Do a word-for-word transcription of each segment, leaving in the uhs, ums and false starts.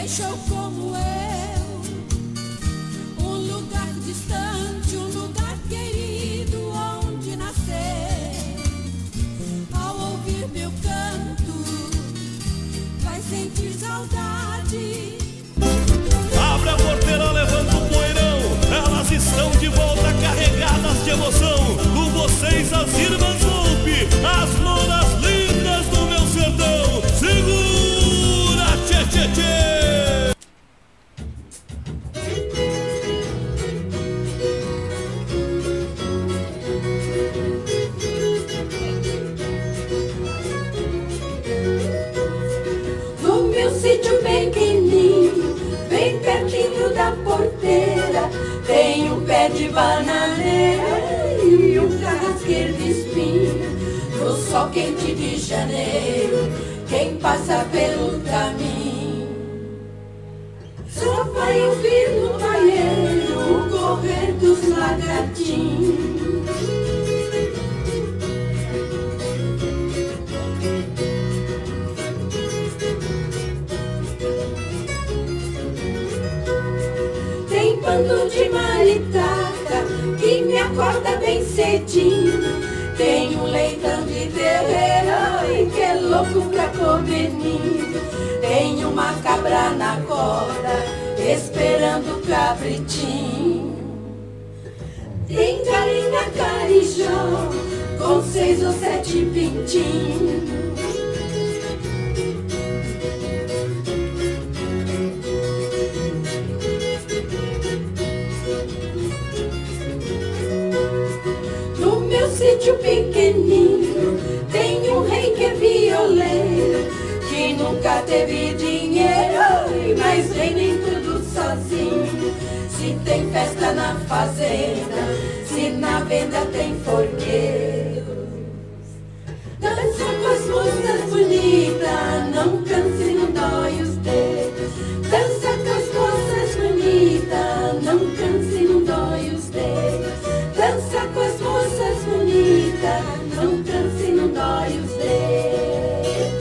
deixou como eu um lugar distante, um lugar querido onde nascer. Ao ouvir meu canto, vai sentir saudade. Abre a porteira, levanta o poeirão. Elas estão de volta carregadas de emoção. Com vocês as irmãs Volpe, as louras lindas do meu sertão. Segura, tchê, tchê, tchê. No meu sítio pequenininho, bem pertinho da porteira, tem um pé de bananeira e um carrasqueiro de espinho. No sol quente de janeiro, quem passa pelo caminho só vai ouvir no paieiro o correr dos lagartinhos. Tem bando de maritaca que me acorda bem cedinho. Tem um leitão de terreira e que é louco pra comer ninho. Tem uma cabra na corda esperando o cabritinho. Tem galinha carijó com seis ou sete pintinhos. No meu sítio pequenino tem um rei que é violeiro, que nunca teve dinheiro, mas vem nem tudo sozinho. Se tem festa na fazenda, se na venda tem forqueiro, dança com as moças bonitas, não cansa e não dói os dedos. Dança com as moças bonitas, não cansa e não dói os dedos. Dança com as moças bonitas, não cansa e não dói os dedos.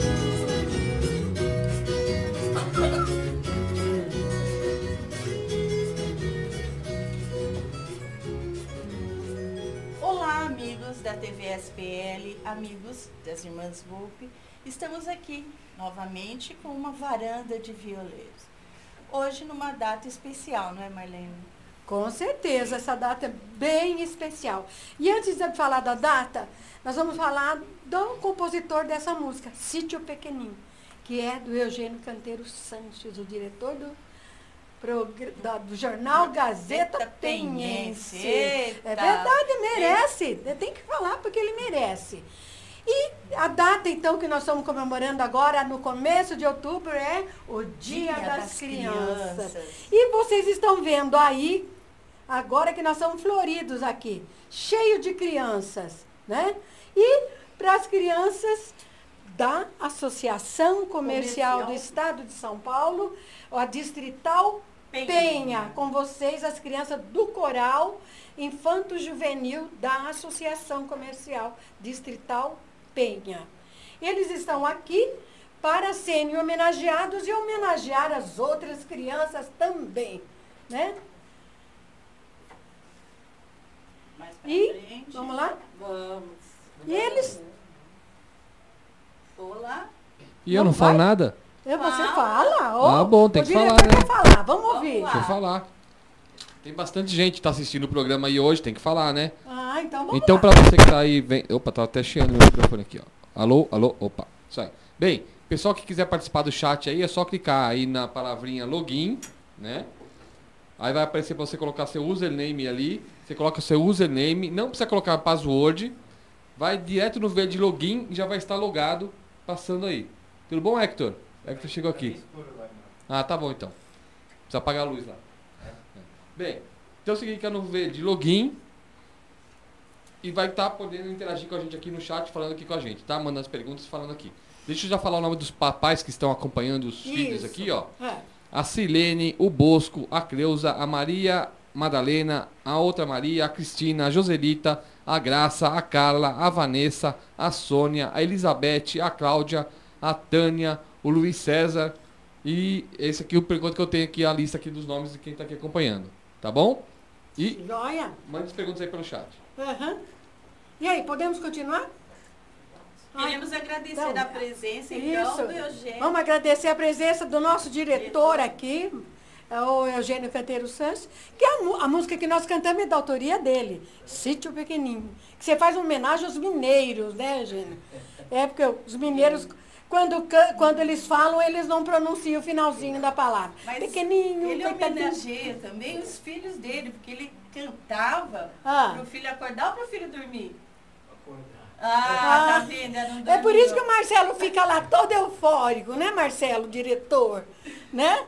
Olá, amigos da T V S P L, amigos das Irmãs Volpe. Estamos aqui novamente com uma varanda de violeiros. Hoje numa data especial, não é, Marlene? Com certeza, essa data é bem especial. E antes de falar da data, nós vamos falar do compositor dessa música, Sítio Pequenino, que é do Eugênio Canteiro Sanches, o diretor do, progr- da- do jornal Gazeta Penhense. Eita. É verdade, merece. Tem que falar porque ele merece. E a data, então, que nós estamos comemorando agora, no começo de outubro, é o Dia, Dia das, das crianças. Crianças. E vocês estão vendo aí, agora que nós estamos floridos aqui, cheio de crianças, né? E para as crianças da Associação Comercial, Comercial do Estado de São Paulo, a Distrital Penha. Penha, com vocês, as crianças do Coral Infanto Juvenil da Associação Comercial Distrital Penha. Eles estão aqui para serem homenageados e homenagear as outras crianças também, né? Mais pra E, frente. vamos lá? Vamos. E eles... Olá. E eu não falo vai? nada? Eu, você Fala. fala. Ô, Ah, bom, tem o que falar, diretor né? quer falar, vamos Vamos ouvir. lá. Deixa eu falar. Tem bastante gente que tá assistindo o programa aí hoje, tem que falar, né? Ah, então vamos Então, lá. pra você que tá aí, vem. Opa, tá até cheando meu microfone aqui, ó. Alô, alô, opa. Isso aí. Bem, pessoal que quiser participar do chat aí, é só clicar aí na palavrinha login, né? Aí vai aparecer pra você colocar seu username ali. Você coloca seu username, não precisa colocar password. Vai direto no verde login e já vai estar logado, passando aí. Tudo bom, Hector? Hector chegou aqui. Ah, tá bom então. Precisa apagar a luz lá. Bem, então você clica no verde login e vai estar podendo interagir com a gente aqui no chat, falando aqui com a gente, tá? Mandando as perguntas e falando aqui. Deixa eu já falar o nome dos papais que estão acompanhando os filhos Isso. aqui, ó. É. A Silene, o Bosco, a Cleusa, a Maria Madalena, a outra Maria, a Cristina, a Joselita, a Graça, a Carla, a Vanessa, a Sônia, a Elizabeth, a Cláudia, a Tânia, o Luiz César E esse aqui, por enquanto que eu tenho aqui a lista aqui dos nomes de quem está aqui acompanhando. Tá bom? E Joia. mande as perguntas aí pelo chat. Uhum. E aí, podemos continuar? Queremos agradecer então, a presença, então, Isso. do Eugênio. Vamos agradecer a presença do nosso diretor aqui, é o Eugênio Canteiro Santos, que a, a música que nós cantamos é da autoria dele, Sítio Pequenininho. Que você faz uma homenagem aos mineiros, né, Eugênio? É porque os mineiros, quando, quando eles falam, eles não pronunciam o finalzinho da palavra. Mas Pequenininho, ele pequenininho. homenageia também os filhos dele, porque ele cantava Ah. para o filho acordar ou para o filho dormir? Acordar. Ah, Ah. tá vendo? Não É dormiu. por isso que o Marcelo fica lá todo eufórico, né, Marcelo, diretor? Né?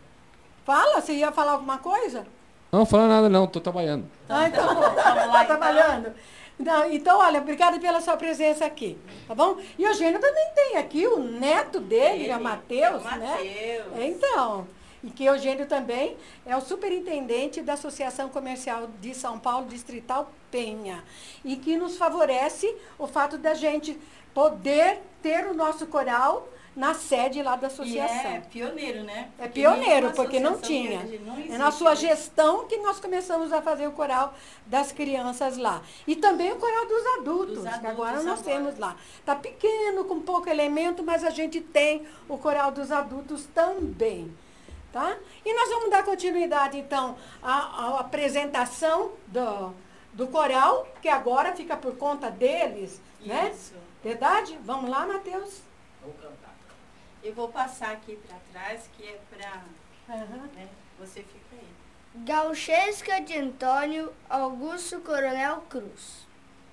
Fala, você ia falar alguma coisa? Não, fala nada não, tô trabalhando. Ah, então, Vamos lá, tá então. trabalhando. Então, então, olha, obrigada pela sua presença aqui, tá bom? E o Eugênio também tem aqui o neto dele, Ele, é o Matheus, é o né? Matheus. É, então, e que o Eugênio também é o superintendente da Associação Comercial de São Paulo, Distrital Penha, e que nos favorece o fato da gente poder ter o nosso coral na sede lá da E associação. é pioneiro, né? É Porque pioneiro, nenhuma porque não associação tinha. grande não É existe, na sua né? gestão que nós começamos a fazer o coral das crianças lá. E também o coral dos adultos, Dos que adultos agora nós agora. temos lá. Está pequeno, com pouco elemento, mas a gente tem o coral dos adultos também. Tá? E nós vamos dar continuidade, então, à, à apresentação do, do coral, que agora fica por conta deles. Né? Isso. Verdade? Vamos lá, Matheus? Vou cantar. Eu vou passar aqui para trás, que é para... Aham. Né? Você fica aí. Gauchesca de Antônio Augusto Coronel Cruz.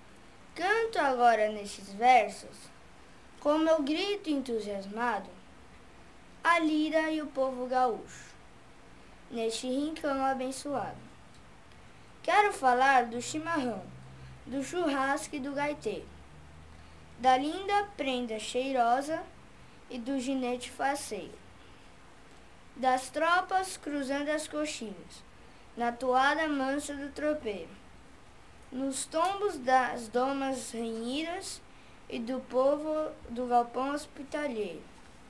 Canto agora nestes versos, com meu grito entusiasmado, a lira e o povo gaúcho, neste rincão abençoado. Quero falar do chimarrão, do churrasco e do gaiteiro, da linda prenda cheirosa e do ginete faceiro, das tropas cruzando as coxilhas, na toada mansa do tropeiro, nos tombos das domas renhidas e do povo do galpão hospitaleiro.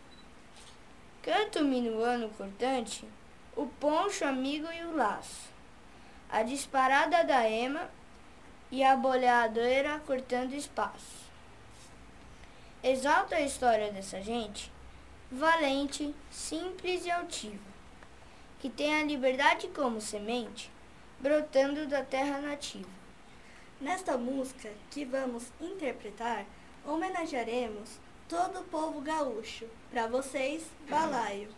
Canto minuano cortante, o poncho amigo e o laço, a disparada da ema e a boleadeira cortando espaço. Exalta a história dessa gente, valente, simples e altiva, que tem a liberdade como semente, brotando da terra nativa. Nesta música que vamos interpretar, homenagearemos todo o povo gaúcho. Para vocês, balaio.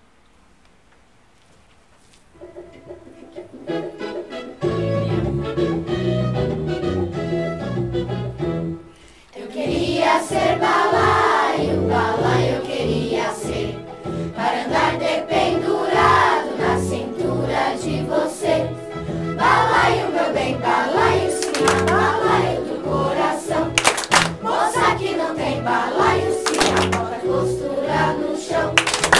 Eu queria ser balaio, balaio eu queria ser, para andar dependurado na cintura de você. Balaio, meu bem, balaio, sim, a balaio do coração. Moça que não tem balaio, sim, a bota costura no chão.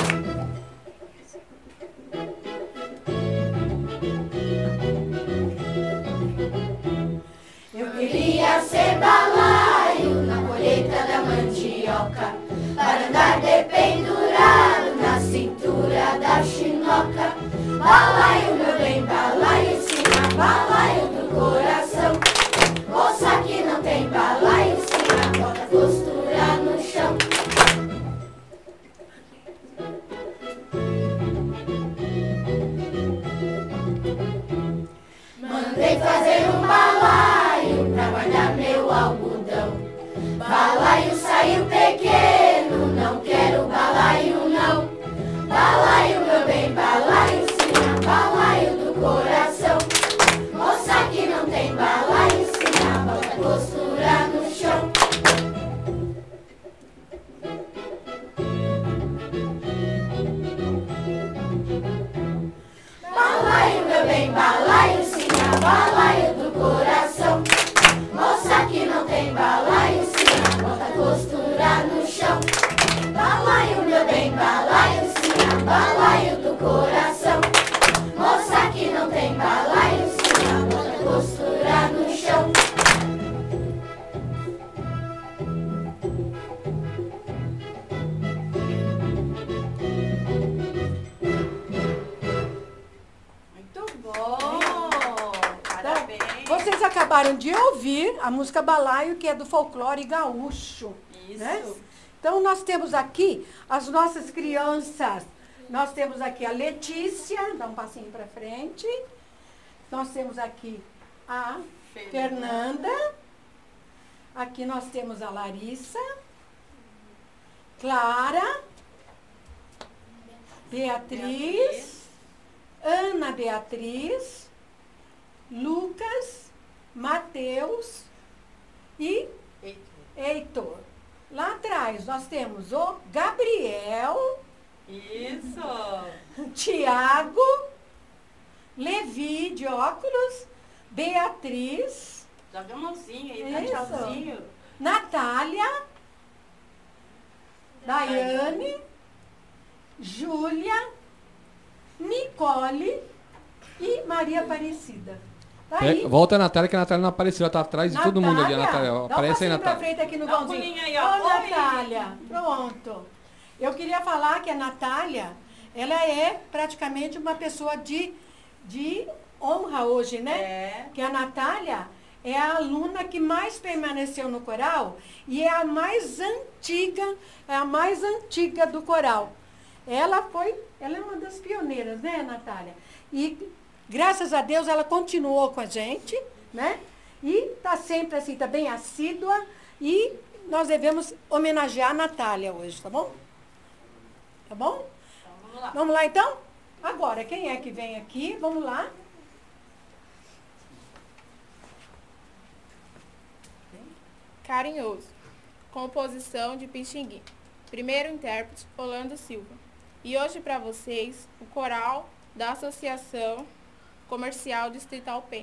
Eu queria ser balaio na colheita da mandioca, para andar dependurado na cintura da chinoca. Balaio, meu bem, balaio, sim, a balaio do coração. Moça que não tem balaio, sim, a bota costura no chão. Mandei fazer um balaio pra guardar meu algodão. Balaio saiu pequeno, não quero balaio não. Balaio, meu bem, balaio sim, a balaio acabaram de ouvir a música Balaio, que é do folclore gaúcho. Isso. Né? Então, nós temos aqui as nossas crianças. Nós temos aqui a Letícia, dá um passinho para frente. Nós temos aqui a Fernanda. Fernanda. Aqui nós temos a Larissa. Clara. Beatriz. Beatriz. Ana Beatriz. Lucas. Mateus. E Heitor. Heitor. Lá atrás nós temos o Gabriel. Isso. Tiago. Levi de óculos. Beatriz. Joga a mãozinha aí, dá Isso. tchauzinho. Natália. Daiane. Júlia. Nicole e Maria Aparecida. Tá aí. É, volta a Natália, que a Natália não apareceu. Ela tá atrás de todo mundo ali, a Natália. Dá um Aparece aí, passinho pra Natália. frente aqui no Dá um vãozinho. pulinho aí, Ô, ó. Oi. Natália. Pronto. Eu queria falar que a Natália, ela é praticamente uma pessoa de, de honra hoje, né? É. Que a Natália é a aluna que mais permaneceu no coral e é a mais antiga, é a mais antiga do coral. Ela foi, ela é uma das pioneiras, né, Natália? E graças a Deus ela continuou com a gente, né? E está sempre assim, está bem assídua e nós devemos homenagear a Natália hoje, tá bom? Tá bom? Então, vamos lá. Vamos lá então? Agora, quem é que vem aqui? Vamos lá. Carinhoso. Composição de Pixinguinha. Primeiro intérprete, Orlando Silva. E hoje para vocês, o coral da Associação Comercial Distrital Penha.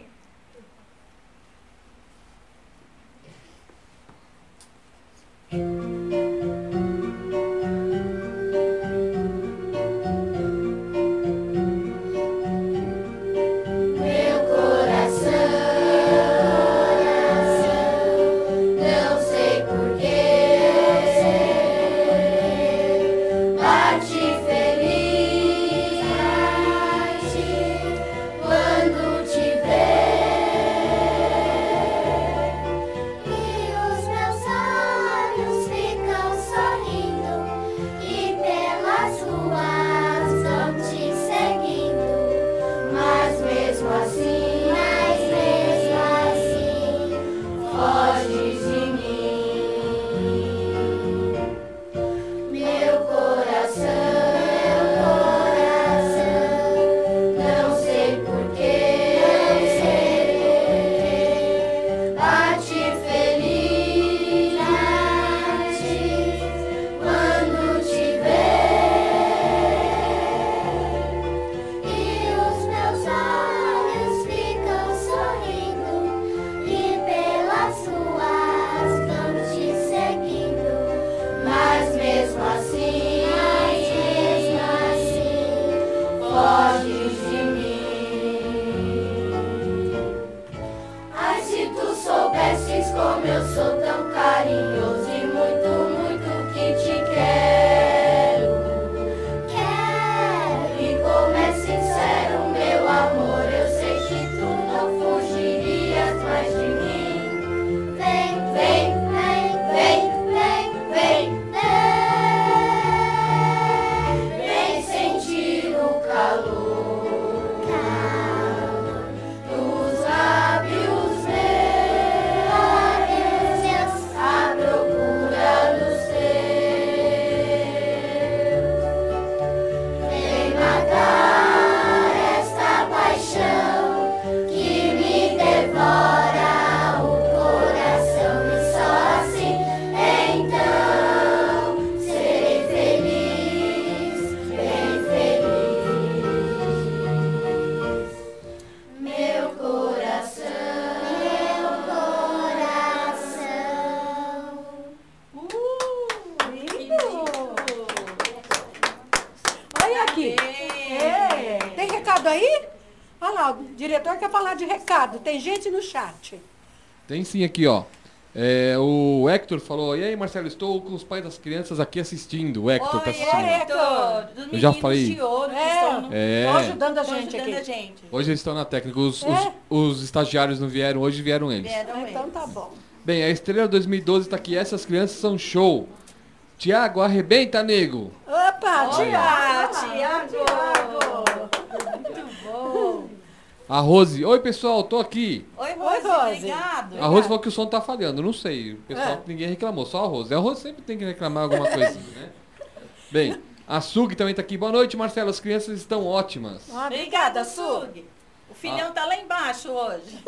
O diretor quer falar de recado. Tem gente no chat. Tem sim aqui, ó. É, o Hector falou, e aí, Marcelo, estou com os pais das crianças aqui assistindo. O Hector Oi, tá assistindo. Hector, dos Eu já meninos falei. de ouro que É, estão no- É. Estão ajudando a estão gente ajudando aqui. a gente. Hoje eles estão na técnica. Os, É? os, os estagiários não vieram, hoje vieram eles. Vieram Ah, então eles. tá bom. Bem, a Estrela dois mil e doze tá aqui. Essas crianças são show. Tiago, arrebenta, nego. Opa, Olá, Tiago! Tiago! Muito bom. A Rose, oi pessoal, tô aqui. Oi, Oi, Rose, Rose. obrigado. A Rose falou que o som tá falhando, não sei. O pessoal, É. ninguém reclamou, só a Rose. A Rose sempre tem que reclamar alguma coisa, né? Bem, a Sug também tá aqui. Boa noite, Marcelo. As crianças estão ótimas. Ah, Obrigada, obrigada, Su. Sug. O filhão tá lá embaixo hoje.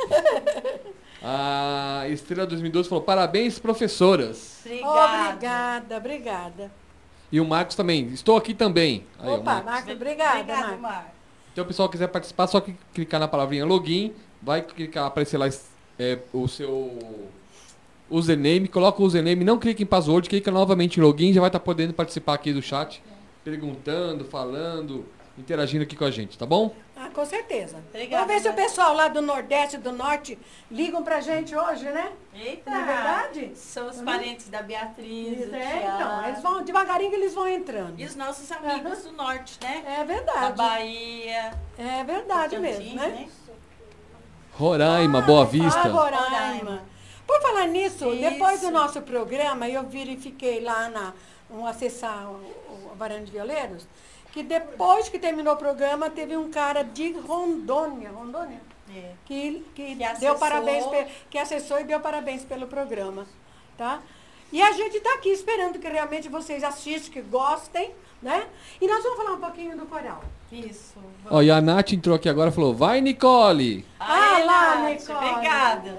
A Estrela dois mil e doze falou, parabéns, professoras. Obrigada. Obrigada, obrigada. E o Marcos também, estou aqui também. Aí, o Opa, Marcos. Marcos, obrigada, Obrigada, Marcos. Mar. Então, o pessoal quiser participar, só que clicar na palavrinha login, vai clicar, aparecer lá é, o seu username, coloca o username, não clica em password, clica novamente em login, já vai estar podendo participar aqui do chat, perguntando, falando, interagindo aqui com a gente, tá bom? Ah, com certeza. Obrigada, Vamos ver se o Marcos. pessoal lá do Nordeste e do Norte ligam pra gente hoje, né? Eita, Não é verdade? São os Uhum. parentes da Beatriz, do É, então, Thiago. eles vão, devagarinho que eles vão entrando. E os nossos amigos do norte, né? É Da verdade. Bahia. É verdade Tocantins, mesmo, né? Roraima, Boa Vista. Ah, Roraima. Roraima. Por falar nisso, Isso. depois do nosso programa, eu verifiquei lá na um, acessar o, o Varanda de Violeiros, que depois que terminou o programa, teve um cara de Rondônia, Rondônia, É. que, que, Que deu acessou. parabéns, pe- que acessou e deu parabéns pelo programa, tá? E a gente está aqui esperando que realmente vocês assistam, que gostem, né? E nós vamos falar um pouquinho do coral. Isso. Ó, e a Nath entrou aqui agora e falou, vai, Nicole! Ah, Aê, lá, Nath, Nicole. Obrigada.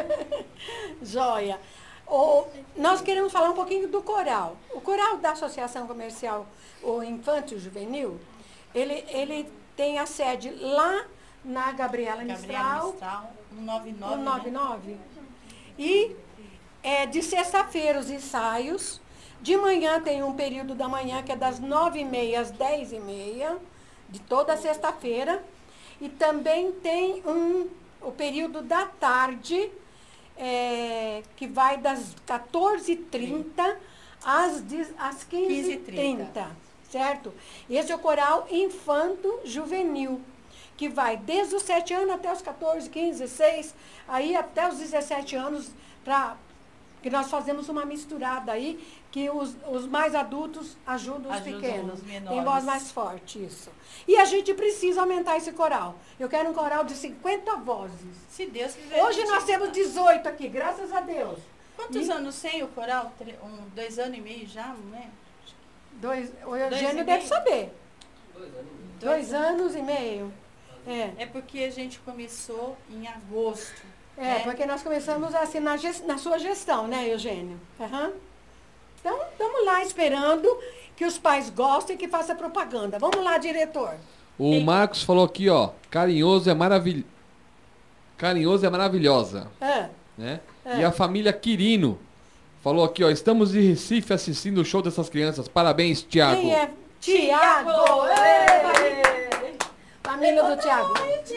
Joia. O, nós queremos falar um pouquinho do coral. O coral da Associação Comercial o Infantil Juvenil, ele, ele tem a sede lá na Gabriela Gabriela Mistral, Mistral, cento e noventa e nove, cento e noventa e né? nove. E é, de sexta-feira os ensaios. De manhã tem um período da manhã que é das nove e meia às dez e meia, de toda sexta-feira. E também tem um, o período da tarde, é, que vai das quatorze e trinta às, dez- às quinze e trinta, certo? Esse é o coral infanto juvenil, que vai desde os sete anos até os quatorze, quinze, dezesseis, aí até os dezessete anos, pra, que nós fazemos uma misturada aí, que os, os mais adultos ajudam os Ajudam pequenos. os Tem menores. voz mais forte, isso. E a gente precisa aumentar esse coral. Eu quero um coral de cinquenta vozes. Se Deus quiser. Hoje a gente- nós temos dezoito aqui, graças a Deus. Quantos E- anos sem o coral? Tre- Um, dois anos e meio já, não é? Dois, o Dois Eugênio e deve meio? saber. Dois anos e meio. É, É porque a gente começou em agosto. é né? porque nós começamos assim na, ges- na sua gestão, né, Eugênio? Aham. Então, estamos lá esperando que os pais gostem e que faça propaganda. Vamos lá, diretor. O Tem- Marcos falou aqui, ó, carinhoso é maravilhoso. Carinhoso é maravilhosa, Ah, né? É. E a família Quirino falou aqui, ó, estamos de Recife assistindo o show dessas crianças. Parabéns, Tiago. quem é? Tiago! Ê, Família do Tiago.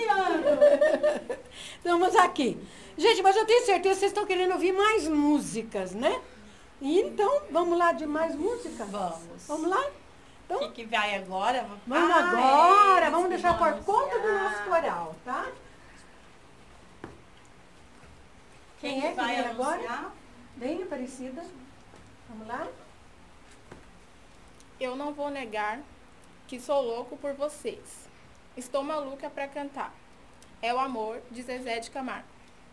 Estamos aqui. Gente, mas eu tenho certeza que vocês estão querendo ouvir mais músicas, né? E então, vamos lá de mais música? Vamos. Vamos lá? O Então, que, que vai agora? vamos Ah, agora, eles vamos que deixar vão por conta do anunciar. nosso coral, tá? Quem, Quem é que vai vem agora? anunciar? Bem, Aparecida. Vamos lá? Eu não vou negar que sou louco por vocês. Estou maluca pra cantar. É o amor de Zezé de Camargo.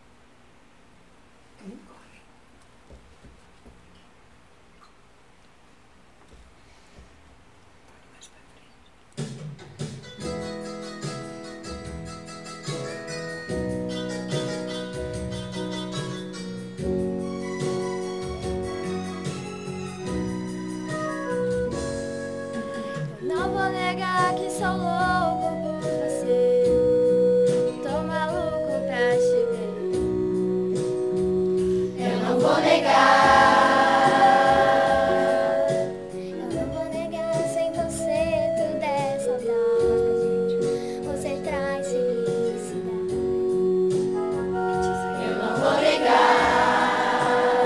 Não vou negar que sou louco por você. Tô maluco pra te ver. Eu não vou negar. Eu não vou negar, sem você tudo é saudade. Você traz felicidade. Eu não vou negar.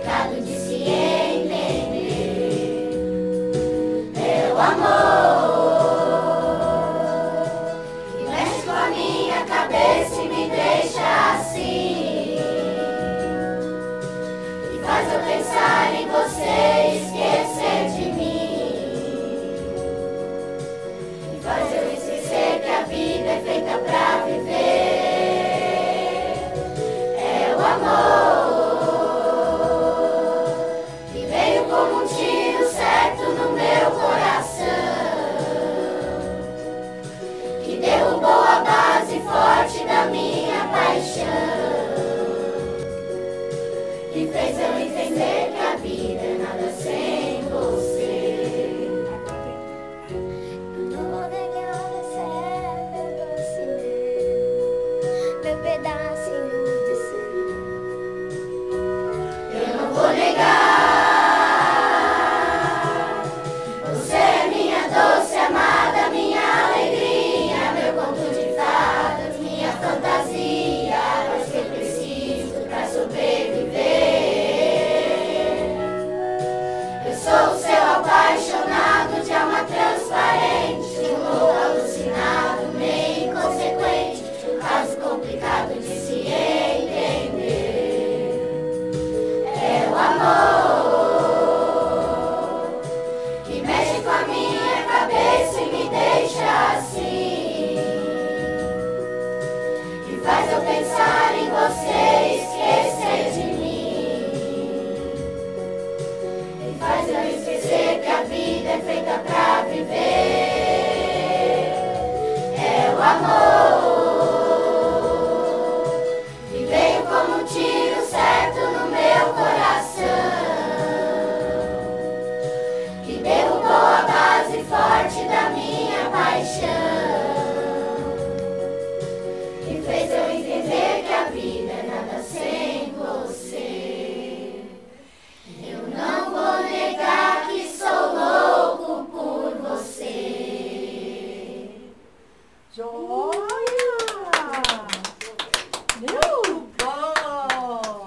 complicado de se entender. É o amor que mexe com a minha cabeça e me deixa assim, e faz eu pensar em você e esquecer de mim, e faz eu esquecer que a vida é feita pra viver. É o amor que veio como um tiro certo no meu coração, que derrubou a base forte da minha paixão, que fez eu entender que a vida é nada sem você. Eu não vou negar, você é meu doce meu, meu pedacinho de ser. Eu não vou negar, você é minha doce amada, minha alegria, meu conto de fadas, minha fantasia, mas que eu preciso pra sobreviver. Eu sou o seu apaixonado de alma transparente, um louco alucinado, meio inconsequente, um caso complicado de se entender. É o amor que mexe com a minha cabeça e me deixa assim, que faz eu pensar em você e esquecer de mim, e faz eu esquecer que a vida é feita pra viver. É o amor que veio como um tiro certo no meu coração, que derrubou a base forte da minha paixão, que fez eu entender que a vida é nada sem você. Eu não vou negar que sou louco por você. Joia! Viu? Bom!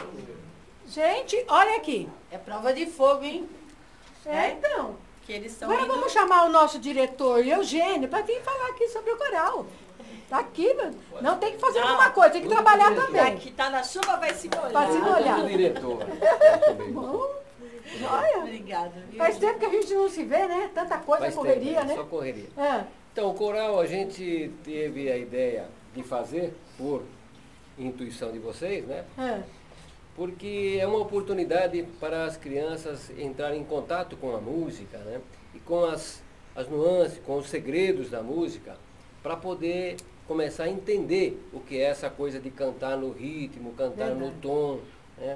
Gente, olha aqui. É prova de fogo, hein? É, então. Que eles estão Agora indo... vamos chamar o nosso diretor, Eugênio, para vir falar aqui sobre o coral. Tá aqui, mano. Não tem que fazer Não. alguma coisa, tem que trabalhar Já também. que tá na chuva, vai se molhar. Vai se molhar. Diretor. Bom, joia. Obrigada. viu? Faz tempo que a gente não se vê, né? Tanta coisa, Faz correria, tempo, né? Só correria. É. Então, o coral a gente teve a ideia de fazer por intuição de vocês, né? É. Porque é uma oportunidade para as crianças entrarem em contato com a música, né? E com as, as nuances, com os segredos da música, para poder começar a entender o que é essa coisa de cantar no ritmo, cantar Verdade. no tom, né?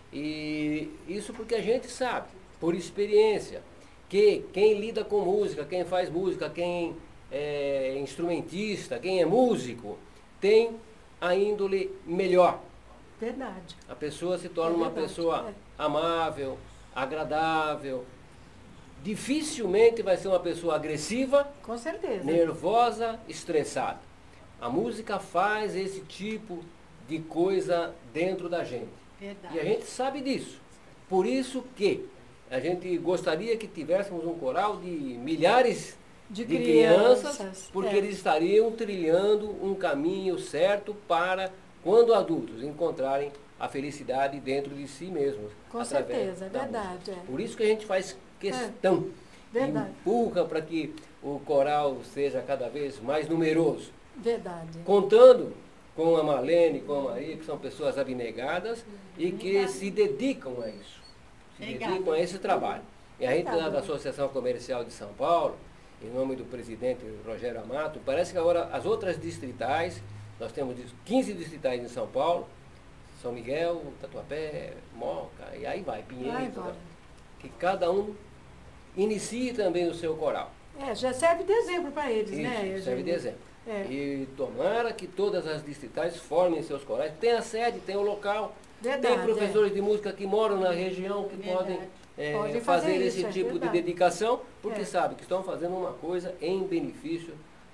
E isso porque a gente sabe, por experiência, que quem lida com música, quem faz música, quem é instrumentista, quem é músico, tem a índole melhor. Verdade. A pessoa se torna É uma verdade, pessoa é. amável, agradável. Dificilmente vai ser uma pessoa agressiva, Com certeza. nervosa, estressada. A música faz esse tipo de coisa dentro da gente. Verdade. E a gente sabe disso. Por isso que a gente gostaria que tivéssemos um coral de milhares De de crianças, crianças, porque é. eles estariam trilhando um caminho certo para, quando adultos, encontrarem a felicidade dentro de si mesmos. Com através certeza, é da verdade, música. é. Por isso que a gente faz questão, Verdade. empurra para que o coral seja cada vez mais numeroso. Verdade. Contando com a Marlene, com a Maria, que são pessoas abnegadas e que se dedicam a isso. Se Obrigada. dedicam a esse trabalho. E a gente Obrigada. lá da Associação Comercial de São Paulo, em nome do presidente Rogério Amato, parece que agora as outras distritais, nós temos quinze distritais em São Paulo, São Miguel, Tatuapé, Moca, e aí vai, Pinheiro, Vai, vai. que cada um inicie também o seu coral. É, já serve de exemplo para eles, Isso, né? serve Eugênio? de exemplo. É. E tomara que todas as distritais formem seus corais. Tem a sede, tem o local, Verdade, tem professores de música que moram na região que Verdade. podem, é, Podem fazer, fazer esse isso, é tipo de verdade. dedicação, porque É. sabem que estão fazendo uma coisa em benefício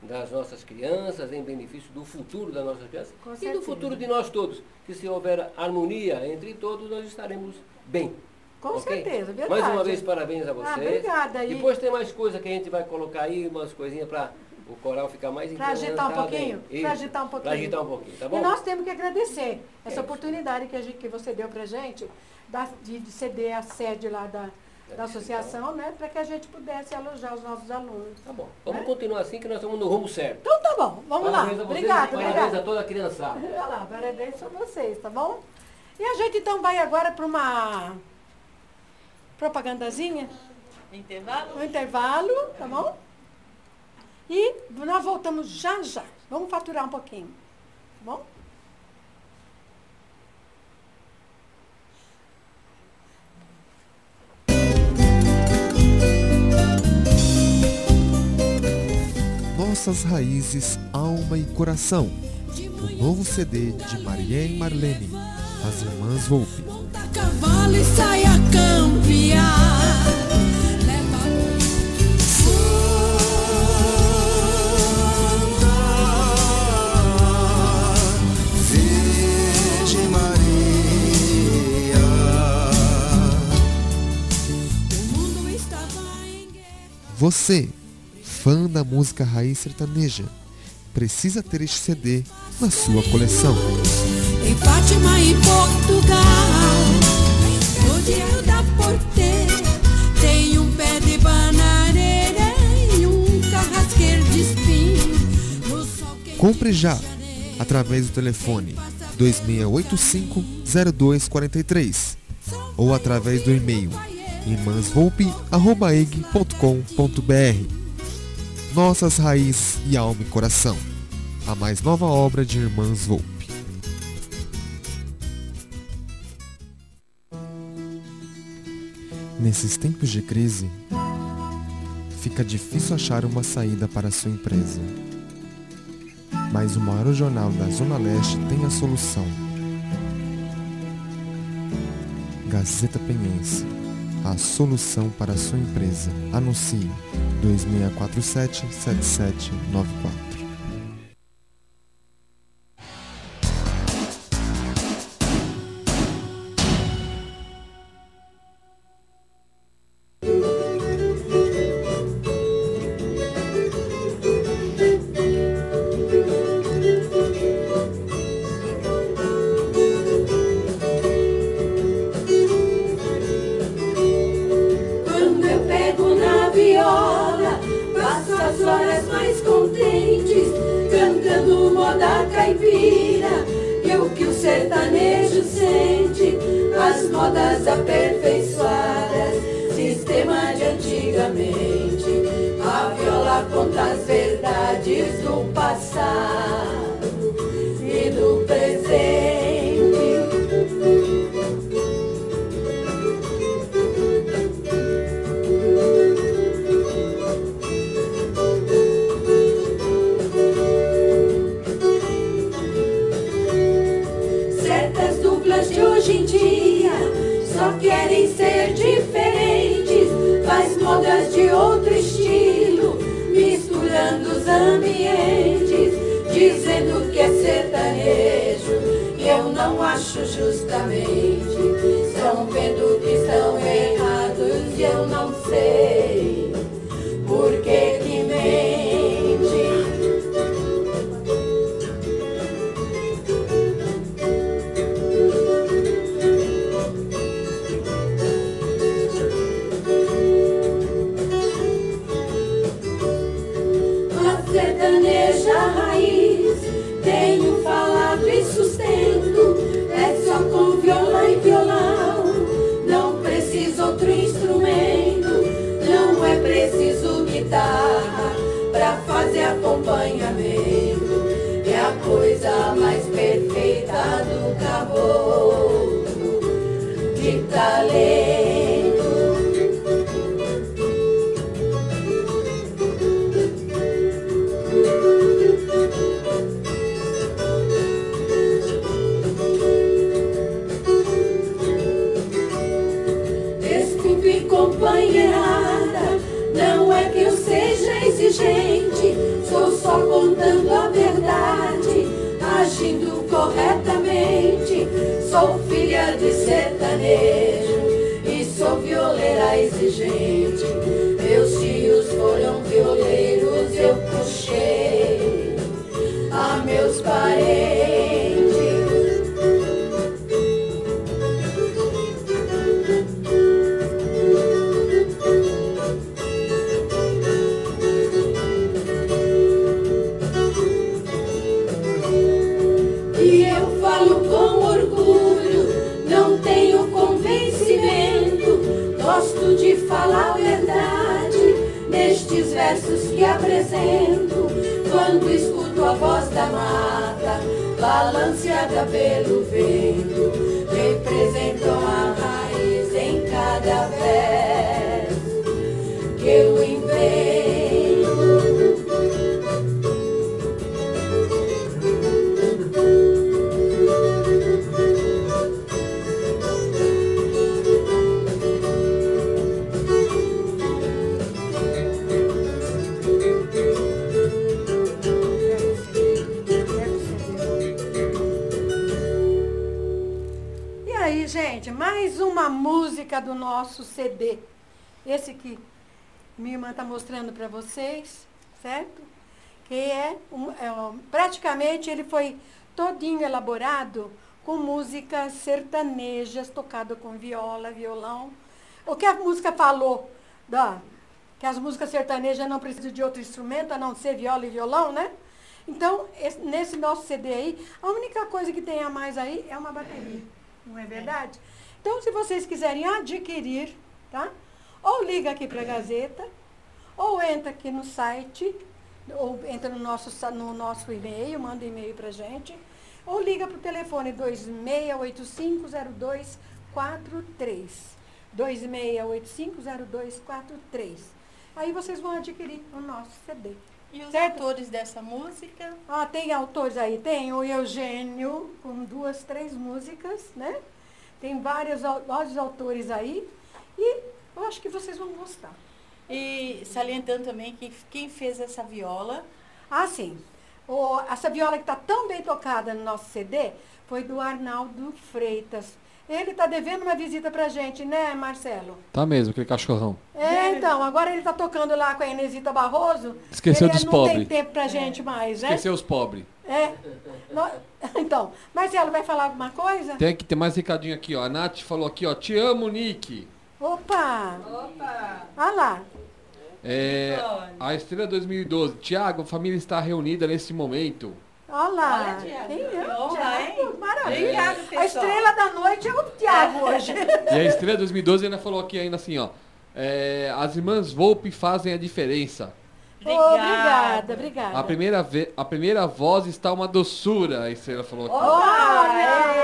das nossas crianças, em benefício do futuro das nossas crianças Com e certeza. do futuro de nós todos. Que se houver harmonia entre todos, nós estaremos bem. Com ok? certeza, verdade. Mais uma vez, parabéns a vocês. Ah, obrigada. E Depois tem mais coisa que a gente vai colocar aí, umas coisinhas para o coral ficar mais para agitar um encantado pouquinho? aí. Para agitar um pouquinho. Para agitar um pouquinho, tá bom? E nós temos que agradecer essa É. oportunidade que, a gente, que você deu para a gente da- de, de ceder a sede lá da, da associação, né? Para que a gente pudesse alojar os nossos alunos. Tá bom. Vamos Né? continuar assim que nós estamos no rumo certo. Então tá bom, vamos Parabéns lá. a vocês, Obrigada, parabéns obrigada. a toda a criançada. Olha lá, parabéns a vocês, tá bom? E a gente então vai agora para uma propagandazinha, Intervalo? um intervalo, tá bom? E nós voltamos já já. Vamos faturar um pouquinho, tá bom? Nossas Raízes, Alma e Coração. O novo C D de Maria e Marlene, as irmãs Volpe. Cavalo e sai a campear. Leva Virgem Maria. o mundo estava em guerra. Você, fã da música raiz sertaneja, precisa ter este C D na sua coleção. Em Fátima e Portugal, no Diário da Porteira, tem um pé de bananeira e um carrasqueiro de espinho. No sol quente Compre já, através do telefone dois seis oito cinco, zero dois quatro três ou através do e-mail irmãsvolpe arroba e g ponto com ponto b r. Nossas Raízes e Alma e Coração, a mais nova obra de Irmãs Volpe. Nesses tempos de crise, fica difícil achar uma saída para a sua empresa. Mas o maior jornal da Zona Leste tem a solução. Gazeta Penhense, a solução para a sua empresa. Anuncie dois seis quatro sete, sete sete nove quatro. Quando eu pego na viola, passo as horas mais contentes, cantando moda caipira, e o que o sertanejo sente, as modas aperfeiçoadas, sistema de antigamente, a viola conta as verdades do passado e do presente. Certas duplas de hoje em dia só querem ser diferentes, faz modas de outro estilo, misturando os ambientes, dizendo que é sertanejo, e eu não acho justamente. Estão vendo que estão errados e eu não sei por que que mente. A sertaneja raiz, tenho falado e sustento, é só com viola e violão, não precisa outro instrumento, sou filha de sertanejo e sou violeira exigente. Meus tios foram violeiros, eu puxei a meus parentes. E eu falo com orgulho, não tenho convencimento, gosto de falar a verdade nestes versos que apresento. Quando escuto a voz da mata, balanceada pelo vento, representam a raiz em cada verso que eu invento. Gente, mais uma música do nosso C D. Esse que minha irmã está mostrando para vocês, certo? Que é, um, é um, praticamente ele foi todinho elaborado com músicas sertanejas, tocado com viola, violão. O que a música falou, da, que as músicas sertanejas não precisam de outro instrumento, a não ser viola e violão, né? Então, esse, nesse nosso C D aí, a única coisa que tem a mais aí é uma bateria. Não é verdade? Então, se vocês quiserem adquirir, tá? Ou liga aqui para a Gazeta, ou entra aqui no site, ou entra no nosso, no nosso e-mail, manda e-mail para a gente, ou liga para o telefone dois seis oito cinco zero dois quatro três. dois seis oito cinco zero dois quatro três. Aí vocês vão adquirir o nosso C D. E os certo? autores dessa música? Ah, tem autores aí, tem o Eugênio, com duas, três músicas, né? Tem vários, vários autores aí, e eu acho que vocês vão gostar. E salientando também que quem fez essa viola... Ah, sim. O, essa viola que está tão bem tocada no nosso C D foi do Arnaldo Freitas. Ele está devendo uma visita pra gente, né, Marcelo? Tá mesmo, aquele cachorrão. É, então, agora ele está tocando lá com a Inesita Barroso. Esqueceu ele dos não pobres. tem tempo pra gente mais, né? Esqueceu os pobres. É. No- Então, Marcelo, vai falar alguma coisa? Tem que ter mais recadinho aqui, ó. A Nath falou aqui, ó. Te amo, Nick. Opa! Opa! Olha lá. É, a Estrela dois mil e doze. Tiago, a família está reunida nesse momento. Olha lá. Olha, Tiago, Quem é? que O honra, Tiago, hein? maravilha. Obrigado, A pessoal. estrela da noite é o Tiago hoje. E a Estrela dois mil e doze ainda falou aqui ainda assim, ó. É, as irmãs Volpe fazem a diferença. Ô, obrigada, obrigada. A primeira, ve a primeira voz está uma doçura, a Estrela falou aqui. Olha!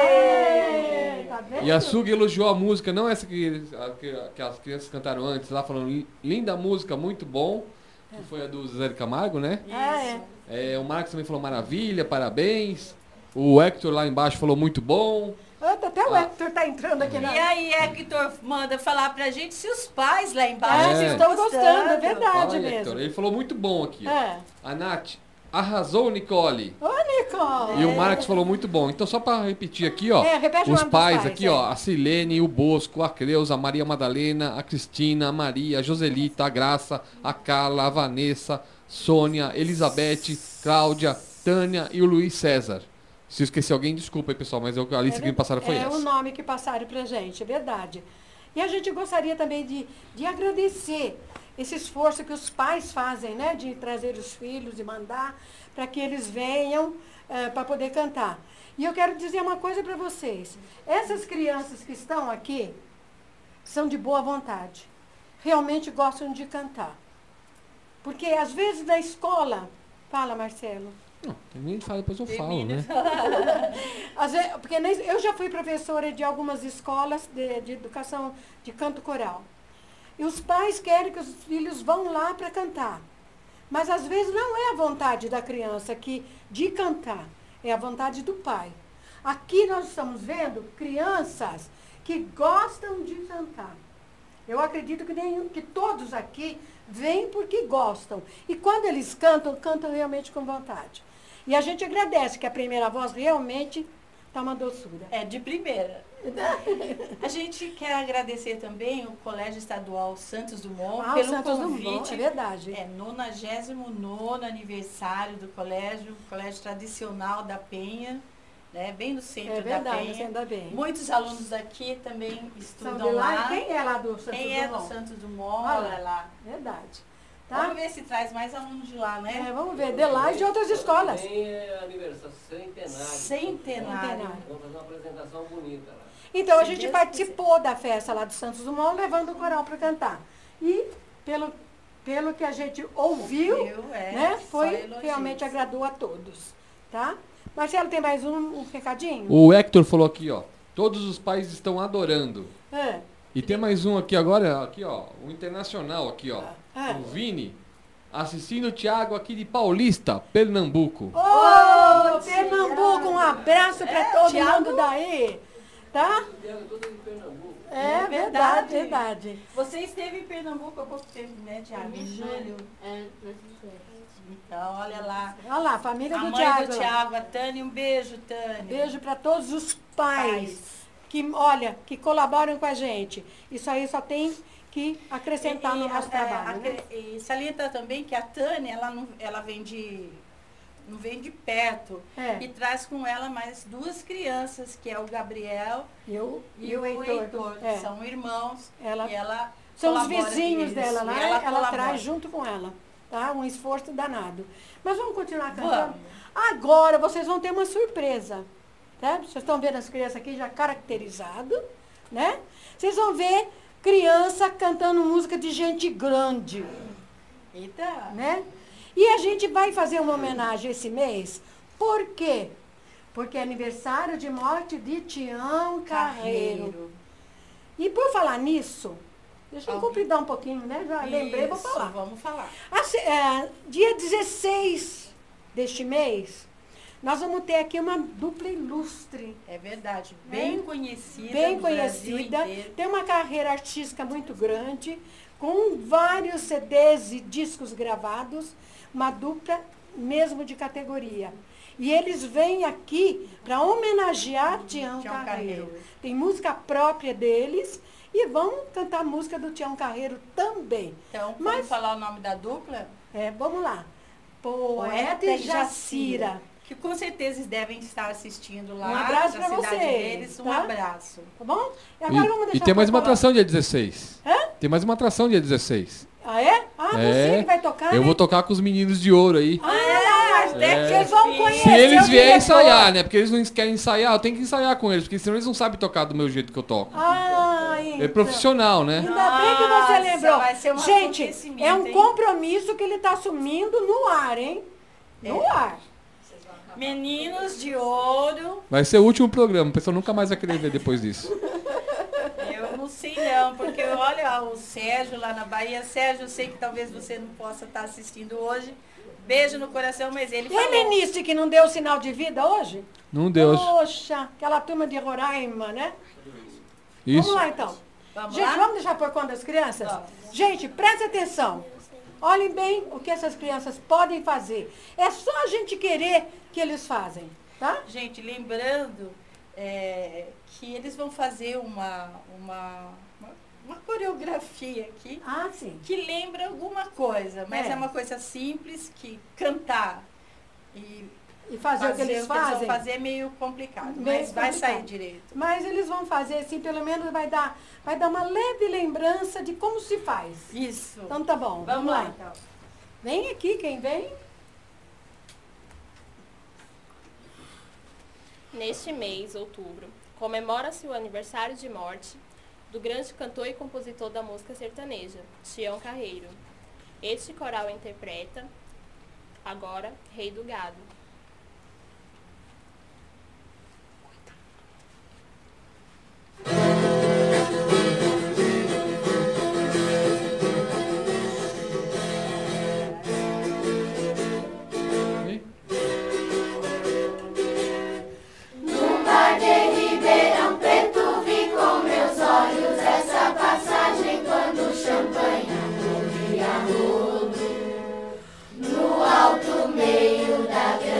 Ê, tá vendo? E a Sugi elogiou a música, não essa que, a- que, que as crianças cantaram antes, lá falando, "Li- linda música, muito bom. Que foi a do Zé de Camargo, né? Ah, é. É, o Marcos também falou maravilha, parabéns. O Hector lá embaixo falou muito bom. Até o Ah. Hector tá entrando aqui na... E aí, Hector manda falar pra gente se os pais lá embaixo É. Estão gostando, é verdade Fala aí, mesmo. Hector. Ele falou muito bom aqui. ó. É. A Nath, arrasou, Nicole. Ô, Nicole. E o Marcos falou muito bom. Então, só para repetir aqui, ó. É, repete o os nome dos pais pais, aqui, é. ó. A Silene, o Bosco, a Creuza, a Maria Madalena, a Cristina, a Maria, a Joselita, a Graça, a Carla, a Vanessa, Sônia, Elizabeth, Cláudia, Tânia e o Luiz César. Se eu esqueci alguém, desculpa aí, pessoal, mas eu, a lista que me passaram foi é essa. o nome que passaram pra gente, é verdade. E a gente gostaria também de, de agradecer esse esforço que os pais fazem, né? De trazer os filhos e mandar para que eles venham para poder cantar. E eu quero dizer uma coisa para vocês. Essas crianças que estão aqui são de boa vontade. Realmente gostam de cantar. Porque às vezes na escola... Fala, Marcelo. Não, nem fala, depois eu falo, né? Às vezes, porque nem- eu já fui professora de algumas escolas de, de educação de canto coral. E os pais querem que os filhos vão lá para cantar. Mas às vezes não é a vontade da criança que, de cantar, é a vontade do pai. Aqui nós estamos vendo crianças que gostam de cantar. Eu acredito que, nenhum, que todos aqui vêm porque gostam. E quando eles cantam, cantam realmente com vontade. E a gente agradece que a primeira voz realmente tá uma doçura. É, de primeira. A gente quer agradecer também o Colégio Estadual Santos Dumont Ah, o pelo Santos convite. Dumont, é verdade. É, nonagésimo nono aniversário do colégio, colégio tradicional da Penha, né, bem no centro É da verdade, Penha. no centro da Penha. Muitos alunos daqui também São estudam de lá. lá. Quem é lá do Santos Quem Dumont? é do Santos Dumont, Olha olha lá. Verdade. Tá? Vamos ver se traz mais alunos de lá, né? É, vamos ver, de lá e de outras escolas. Tem é, aniversário centenário. Centenário. Vamos fazer uma apresentação bonita lá. Então, a Se gente Deus participou da festa lá do Santos Dumont, levando o coral para cantar. E, pelo, pelo que a gente ouviu, Ouviu, é, né, só foi, elogios. realmente agradou a todos. Tá? Marcelo, tem mais um, um recadinho? O Hector falou aqui, ó. Todos os pais estão adorando. É. E tem mais um aqui agora, aqui, ó. O internacional aqui, ó. Ah. O Vini. Assistindo o Thiago aqui de Paulista, Pernambuco. Ô, Pernambuco, um abraço para É, todo Thiago. mundo daí. Tá? É É verdade, verdade. verdade. Você esteve em Pernambuco há pouco tempo, né, Thiago? Em julho. Então, olha lá. Olha lá, a família A do mãe Thiago. do Thiago, a Tânia, um beijo, Tânia. Beijo para todos os pais, Pais. que, olha, que colaboram com a gente. Isso aí só tem que acrescentar E- no e, nosso é, trabalho, né? a- E salientar também que a Tânia, ela, não, ela vem de, não vem de perto. É. E traz com ela mais duas crianças, que é o Gabriel E, eu, e, o Heitor. É. São irmãos. Ela- e ela São os colabora com vizinhos eles, dela lá, e ela, colabora. traz junto com ela. Tá? Um esforço danado. Mas vamos continuar cantando? Vamos. Agora vocês vão ter uma surpresa. Tá? Vocês estão vendo as crianças aqui já caracterizado, né? Vocês vão ver criança cantando música de gente grande, Eita. né? E a gente vai fazer uma homenagem esse mês. Por quê? Porque é aniversário de morte de Tião Carreiro. Carreiro. E por falar nisso, deixa eu Ah. compridar um pouquinho, né? Já lembrei, vou Isso, falar. Vamos falar. Assim, é, dia dezesseis deste mês, nós vamos ter aqui uma dupla ilustre. É verdade. Bem conhecida. Bem no Brasil conhecida, inteiro. tem uma carreira artística muito grande, com vários C Ds e discos gravados, uma dupla mesmo de categoria. E eles vêm aqui para homenagear Tião Tião Carreiro. Carreiro. Tem música própria deles e vão cantar música do Tião Carreiro também. Então, Mas- vamos falar o nome da dupla? É, vamos lá. Poeta e Jacira. Que com certeza eles devem estar assistindo lá Um abraço na pra cidade vocês, deles. Um tá? abraço. Tá bom? E agora E, vamos e deixar tem mais o uma Paulo- atração dia dezesseis. Hã? Tem mais uma atração dia dezesseis. Ah, é? Ah, você É. que vai tocar, Eu né? vou tocar com os meninos de ouro aí. Ah, É. vocês vão conhecer Se eles o vierem diretor. ensaiar, né? Porque eles não querem ensaiar, eu tenho que ensaiar com eles, porque senão eles não sabem tocar do meu jeito que eu toco. Ah, então. É profissional, né? Ainda bem que você Nossa, lembrou. vai ser um Gente, acontecimento, é um hein? compromisso que ele está assumindo no ar, hein? No É. ar. Meninos de ouro. Vai ser o último programa, o pessoal nunca mais vai querer ver depois disso. Eu não sei não, porque olha o Sérgio lá na Bahia. Sérgio, eu sei que talvez você não possa estar assistindo hoje. Beijo no coração, mas ele E a falou. Lenice que não deu sinal de vida hoje? Não deu. Poxa, aquela turma de Roraima, né? Isso. Vamos lá então. Vamos Gente, lá? vamos deixar por conta das crianças? Vamos. Gente, preste atenção. Olhem bem o que essas crianças podem fazer. É só a gente querer que eles fazem, tá? Gente, lembrando é, que eles vão fazer uma, uma, uma, uma coreografia aqui Ah, sim. que lembra alguma coisa, mas É. é, uma coisa simples que cantar e E fazer, o que eles vão fazem. fazer é meio complicado, Meio mas vai complicado. sair direito. Mas eles vão fazer assim, pelo menos vai dar, vai dar uma leve lembrança de como se faz. Isso. Então tá bom. Vamos lá, então. Vem aqui, quem vem? Neste mês, outubro, comemora-se o aniversário de morte do grande cantor e compositor da música sertaneja, Tião Carreiro. Este coral interpreta, agora, Rei do Gado. No mar de Ribeirão Preto vi com meus olhos essa passagem quando o champanhe corria rodo. No alto meio da grande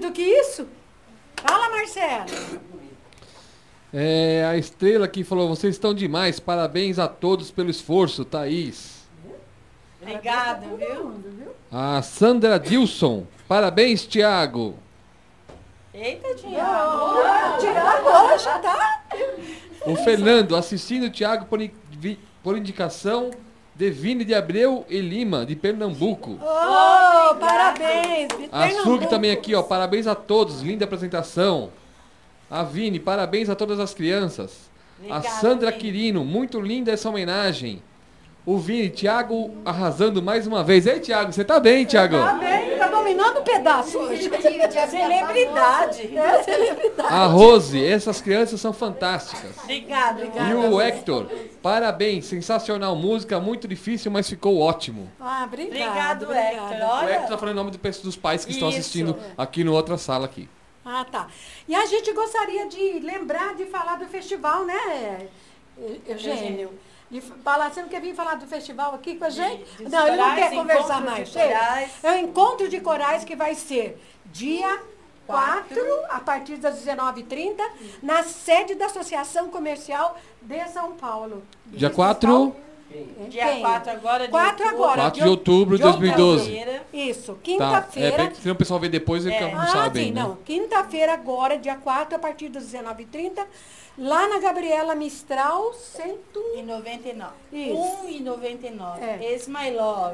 do que isso? Fala, Marcelo. É, a Estrela aqui falou, vocês estão demais, parabéns a todos pelo esforço, Thaís. Obrigada, viu? A Sandra Dilson, parabéns, Tiago. Eita, Tiago. Tiago hoje, tá? O Fernando, assistindo o Tiago por, in- vi- por indicação de Vini de Abreu e Lima, de Pernambuco. Oh, parabéns. A Sug também aqui, ó, parabéns a todos, linda apresentação. A Vini, parabéns a todas as crianças. Obrigada, a Sandra Vini. Quirino, muito linda essa homenagem. O Vini, Thiago arrasando mais uma vez. Ei, Thiago, você tá bem, Thiago? Tá bem, tá dominando o pedaço hoje. Celebridade. É, celebridade. A Rose, essas crianças são fantásticas. Obrigada, obrigada. E o Hector, parabéns, sensacional música, muito difícil, mas ficou ótimo. Ah, obrigado. Obrigado, obrigada. Hector. O Olha, Hector tá falando em nome do, dos pais que estão Isso. assistindo aqui no outra sala aqui. Ah, tá. E a gente gostaria de lembrar de falar do festival, né, Eugênio? De falar, você não quer vir falar do festival aqui com a gente? De- dos não, ele não corais, quer conversar encontro mais. de Chega. corais. É o encontro de corais que vai ser dia quatro, a partir das dezenove e trinta, na sede da Associação Comercial de São Paulo. Dia quatro, dia Quem? quatro agora de quatro outubro. agora. quatro de outubro de dois mil e doze. Quinta-feira. Isso, Tá, é, quinta-feira. bem que senão o pessoal vê depois e É. não Ah, sabe sim, ainda. não. Quinta-feira agora, dia quatro, a partir das dezenove e trinta, lá na Gabriela Mistral, cento... E noventa e nove. Isso. um e noventa e nove. É. Esse my love.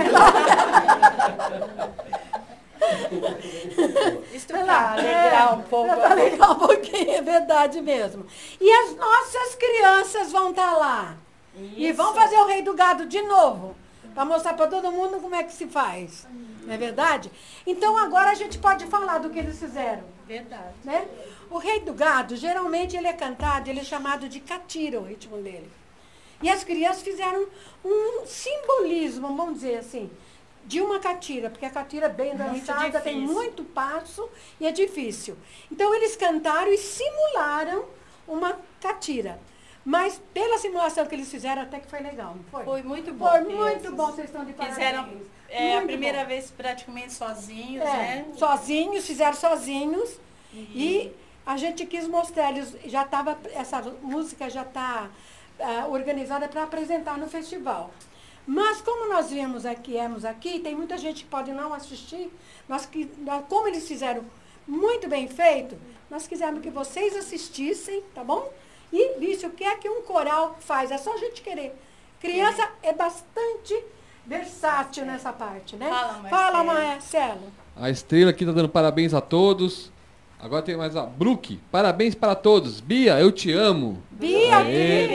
Isso Vai pra lá, alegrar é, um pouco. Pra alegrar um pouquinho, é verdade mesmo. E as nossas crianças vão estar lá. E Isso. vão fazer o Rei do Gado de novo. Para mostrar para todo mundo como é que se faz. Não é verdade? Então agora a gente pode falar do que eles fizeram. Verdade. Né? O Rei do Gado, geralmente ele é cantado, ele é chamado de catira, o ritmo dele. E as crianças fizeram um simbolismo, vamos dizer assim, de uma catira, porque a catira é bem Muito dançada, tem difícil. muito passo e é difícil. Então eles cantaram e simularam uma catira. Mas pela simulação que eles fizeram, até que foi legal, não foi? Foi muito bom. Foi muito Esses bom, vocês estão de parabéns. Fizeram é, a Muito primeira bom. vez praticamente sozinhos, É, né? sozinhos, fizeram sozinhos. E a gente quis mostrar, eles já estava, essa música já está organizada para apresentar no festival. Mas como nós viemos aqui, viemos aqui, tem muita gente que pode não assistir, nós, que- nós, como eles fizeram muito bem feito, nós quisemos que vocês assistissem, tá bom? E visse o que é que um coral faz, é só a gente querer. Criança é bastante versátil nessa parte, né? Fala, Marcelo. Fala, Marcelo. A Estrela aqui tá dando parabéns a todos. Agora tem mais a Brook. Parabéns para todos. Bia, eu te amo. Bia, Aê.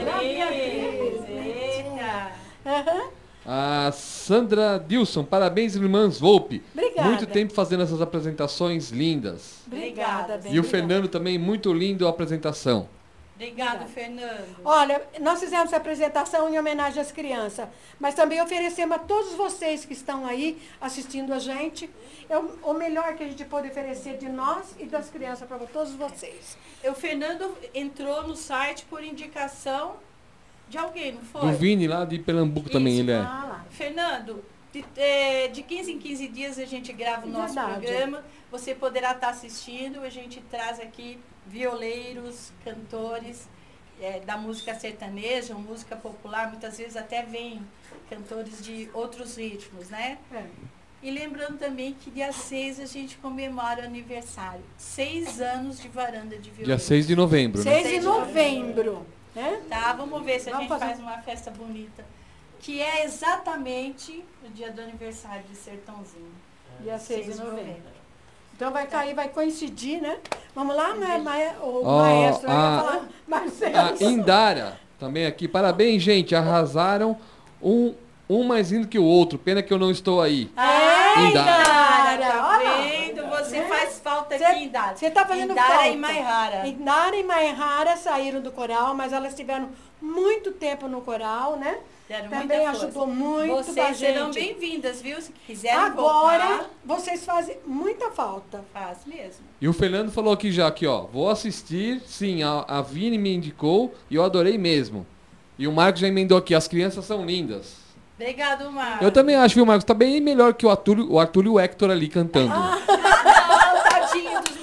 Beatriz, eita. Aham. A Sandra Dilson. Parabéns, irmãs Volpe. Obrigada. Muito tempo fazendo essas apresentações lindas. Obrigada, bem. E o obrigada. Fernando também, muito lindo a apresentação. Obrigado, Fernando. Olha, nós fizemos essa apresentação em homenagem às crianças, mas também oferecemos a todos vocês que estão aí assistindo a gente, é o, o melhor que a gente pode oferecer de nós e das crianças para todos vocês. O Fernando entrou no site por indicação de alguém, não foi? Do Vini lá de Pernambuco também, Isso. ele é. Ah, lá. Fernando, de, eh, de quinze em quinze dias a gente grava o nosso Verdade. programa. Você poderá estar assistindo. A gente traz aqui violeiros, cantores eh, da música sertaneja, música popular. Muitas vezes até vem cantores de outros ritmos, né? É. E lembrando também que dia seis a gente comemora o aniversário. Seis anos de varanda de violeiros. Dia seis de novembro, né? seis de novembro, né? Tá, vamos ver se a Vamos gente fazer- faz uma festa bonita. Que é exatamente o dia do aniversário de Sertãozinho. Dia seis de novembro. Então vai cair, vai coincidir, né? Vamos lá, né? Maia- o Ó, maestro, eu ia a- falar, Marcelo. A Indara também aqui. Parabéns, gente. Arrasaram. Um, um mais lindo que o outro. Pena que eu não estou aí. Ah, Indara. Indara, tá Olha. vendo? Você É. faz falta Cê- aqui, Indara. Você está fazendo Indara falta. e Maihara. Indara e Maihara saíram do coral, mas elas tiveram muito tempo no coral, né? Deram Também muita força. ajudou muito a Vocês serão gente. bem-vindas, viu? Se quiserem Agora, voltar, vocês fazem muita falta. faz mesmo. E o Fernando falou aqui já, aqui, ó. Vou assistir, sim, a, a Vini me indicou e eu adorei mesmo. E o Marcos já emendou aqui, as crianças são lindas. Obrigado, Marcos. Eu também acho, viu, Marcos? Tá bem melhor que o Arthur, o Arthur e o Hector ali cantando. Não, tá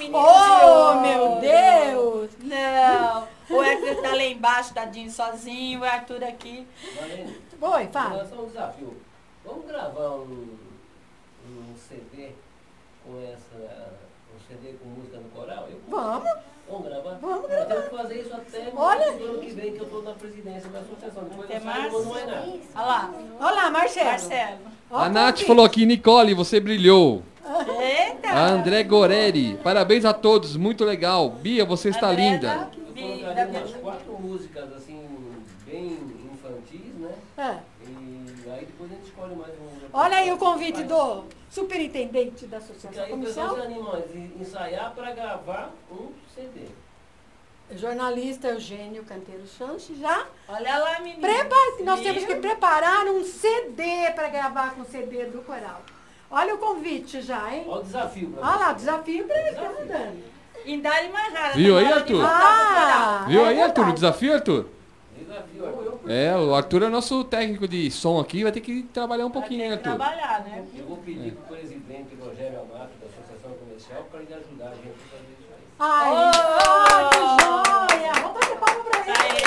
menino Oh, de meu ouro. Deus! Não, o Hector tá lá embaixo, tadinho, sozinho, o Arthur aqui. Marlene, Oi, em fala. relação ao desafio, vamos gravar um, um C D com essa, um C D com música no coral? Eu, Vamos. Vamos gravar? Vamos Eu tenho que fazer isso até Olha. no ano que vem, que eu estou na presidência da associação. Depois Até eu saio, março. não é nada. Olha lá, Olha lá, Marcelo. Marcelo. Ó, A Nath convite. falou aqui, Nicole, você brilhou. Eita! A André Goreri, parabéns a todos, muito legal. Bia, você está André linda. da- Eu Bi- colocaria da- umas quatro músicas assim, bem infantis, né? É. E aí depois a gente escolhe mais um. Olha aí o convite do superintendente da Porque Associação aí o pessoal se Comercial, anima a ensaiar para gravar um C D. jornalista Eugênio Canteiro Sanches, já Olha lá, menino. prepara, nós Viu? temos que preparar um C D para gravar com o C D do coral. Olha o convite já, hein? Olha o desafio pra Olha lá, você. desafio para ele, tá mandando. Idade mais rara. Viu tá aí, na hora Arthur? de voltar pro coral. Ah, Viu é aí, Arthur, o verdade. desafio, Arthur? Desafio, eu, É, o Arthur é nosso técnico de som aqui, vai ter que trabalhar um pouquinho, hein, Vai ter que Arthur? trabalhar, né? eu vou pedir pro presidente Rogério Amato da Associação Comercial para ele ajudar a gente a fazer isso aí. Ai, Oh! ai, que joia! Vamos bater palma pra Pra ele.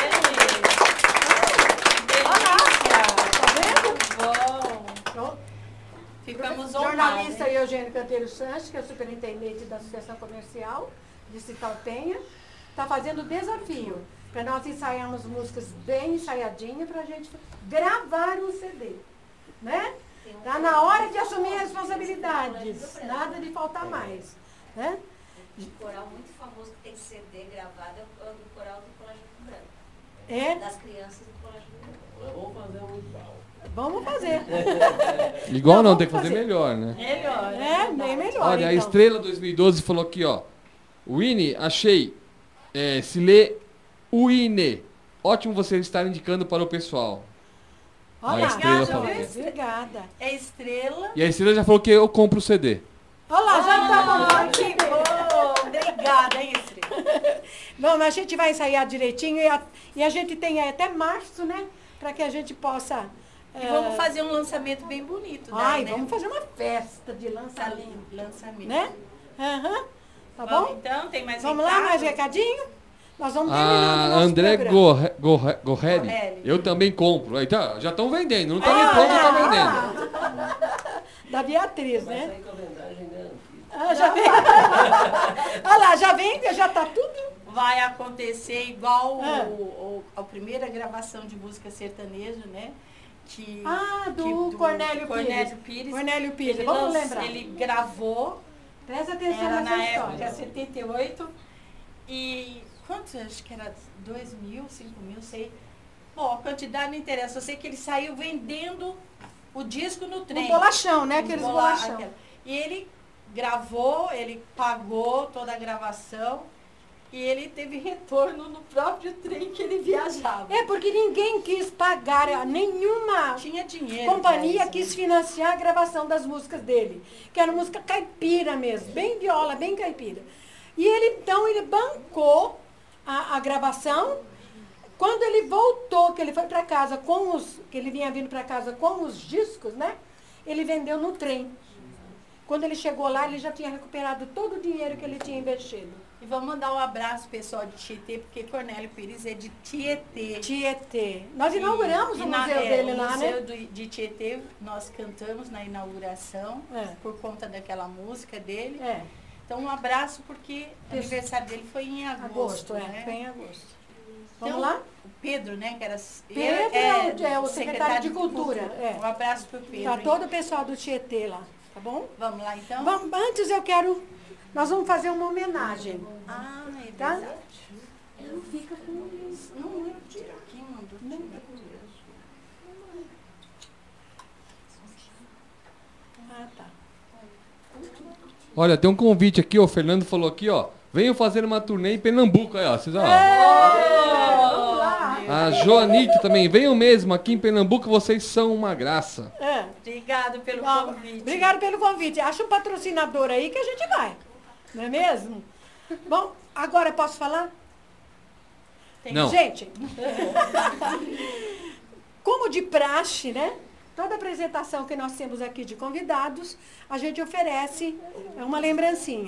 ele. Tá vendo? Bom. Pronto. Ficamos Jornalista honrados. Eugênio Canteiro Sanches, que é o superintendente da Associação Comercial de Citalpenha, está fazendo o desafio para nós ensaiarmos músicas bem ensaiadinhas para a gente gravar um C D, né? Tá na hora de assumir responsabilidades, nada de faltar mais, né? Um coral muito famoso que tem C D gravado é o do coral do Colégio Rio Branco. É, Das crianças do Colégio Rio Branco. Nós vamos fazer um igual. vamos fazer. Igual não, Não, tem que vamos fazer fazer. melhor, né? Melhor. É, bem melhor. Olha, a então. Estrela dois mil e doze falou aqui, ó. Winnie, achei. É, se lê Uine. Ótimo você estar indicando para o pessoal. Olha, a Estrela obrigada, falou. viu? obrigada. É estrela. E a Estrela já falou que eu compro o C D. Olha lá, já tá Ah, bom. que bom. Obrigada, hein, estrela. Não, mas a gente vai ensaiar direitinho e a, e a gente tem aí até março, né? Para que a gente possa. E eh, vamos fazer um lançamento bem bonito. daí, Ai, né? vamos fazer uma festa de Tá lançamento. lindo, lançamento. Né? Aham. Tá Vamos, bom? então, tem mais Vamos lá, recado? mais recadinho? Nós vamos terminando o A nosso André programa. Gorre- Gorre- Gorreri, Gorreri. eu também compro. Aí tá, já estão vendendo, não tá nem Ah, pronto, já tá ah, vendendo. Da Beatriz, Vai né? sair com a vendagem garantida. Ah, já vem. Olha lá, já vem, já tá tudo. Vai acontecer igual Ah. o, o- a primeira gravação de música sertaneja, né? Que, Ah, do que Cornélio Cornélio Pires. Pires. Cornélio Pires, Ele, vamos lanç- lembrar. ele gravou, Presta atenção era nessa na história. época setenta e oito, e quantos? Acho que era dois mil, cinco mil, sei. Bom, a quantidade não interessa. Eu sei que ele saiu vendendo o disco no trem. Um bolachão, né? Um Aqueles bola- bolachão. aquela. E ele gravou, ele pagou toda a gravação e ele teve retorno no próprio trem que ele viajava. É, porque ninguém quis pagar, nenhuma Tinha dinheiro. companhia pra isso, quis né? financiar a gravação das músicas dele, que era música caipira mesmo, bem viola, bem caipira. E ele, então, ele bancou a, a gravação. Quando ele voltou, que ele foi para casa com os, que ele vinha vindo para casa com os discos, né? Ele vendeu no trem. Quando ele chegou lá, ele já tinha recuperado todo o dinheiro que ele tinha investido. E vamos mandar um abraço pessoal de Tietê, porque Cornélio Pires é de Tietê. Tietê. Nós inauguramos E- o e na- museu é, dele o lá, museu né? do- de Tietê, nós cantamos na inauguração, É. por conta daquela música dele. É, Então, um abraço, porque o aniversário dele foi em agosto, agosto, é, né? foi em agosto. Vamos Então, lá? O Pedro, né, que era... Pedro é o- é o secretário de Cultura, é. Um abraço pro Pedro. Para todo o pessoal do Tietê lá, tá bom? Vamos lá, então? Vamos, antes eu quero, nós vamos fazer uma homenagem, Ah, é tá? verdade. Não fica com isso. Não, eu tiro aqui, mano. Não, Ah, tá. Olha, tem um convite aqui, ó. O Fernando falou aqui, ó. Venham fazer uma turnê em Pernambuco, aí, ó. Vocês, ó. Vamos lá. A Joanita também. Venham mesmo, aqui em Pernambuco vocês são uma graça. É. Obrigado pelo Bom, convite. obrigado pelo convite. Acha um patrocinador aí que a gente vai. Não é mesmo? Bom, agora posso falar? Tem- Não. Gente, como de praxe, né? Toda apresentação que nós temos aqui de convidados, a gente oferece uma lembrancinha.